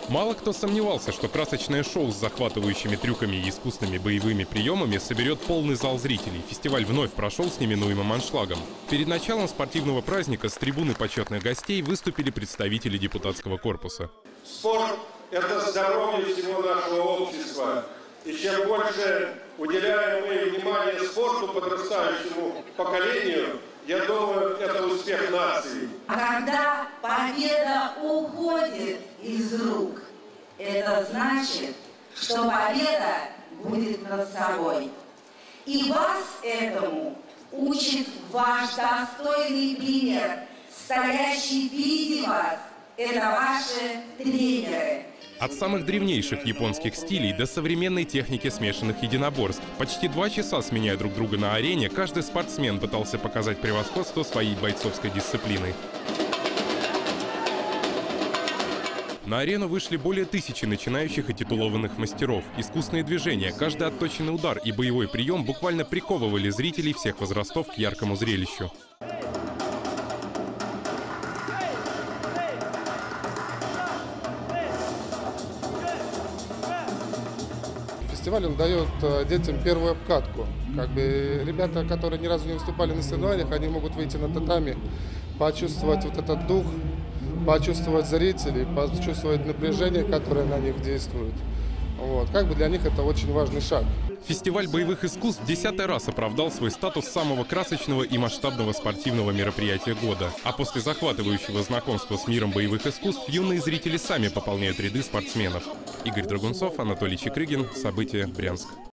Мало кто сомневался, что красочное шоу с захватывающими трюками и искусными боевыми приемами соберет полный зал зрителей. Фестиваль вновь прошел с неминуемым аншлагом. Перед началом спортивного праздника с трибуны почетных гостей выступили представители депутатского корпуса. Спорт – это здоровье всего нашего общества. И чем больше уделяем мы внимание спорту подрастающему поколению, я думаю, это успех нации. Когда победа уходит из рук, это значит, что победа будет над собой. И вас этому учит ваш достойный пример, стоящий впереди вас. Это ваши тренеры. От самых древнейших японских стилей до современной техники смешанных единоборств. Почти 2 часа, сменяя друг друга на арене, каждый спортсмен пытался показать превосходство своей бойцовской дисциплины. На арену вышли более 1000 начинающих и титулованных мастеров. Искусные движения, каждый отточенный удар и боевой прием буквально приковывали зрителей всех возрастов к яркому зрелищу. Фестиваль он дает детям первую обкатку. Ребята, которые ни разу не выступали на соревнованиях, они могут выйти на татами, почувствовать вот этот дух, почувствовать зрителей, почувствовать напряжение, которое на них действует. Для них это очень важный шаг. Фестиваль боевых искусств в 10-й раз оправдал свой статус самого красочного и масштабного спортивного мероприятия года. А после захватывающего знакомства с миром боевых искусств юные зрители сами пополняют ряды спортсменов. Игорь Драгунцов, Анатолий Чекрыгин. События. Брянск.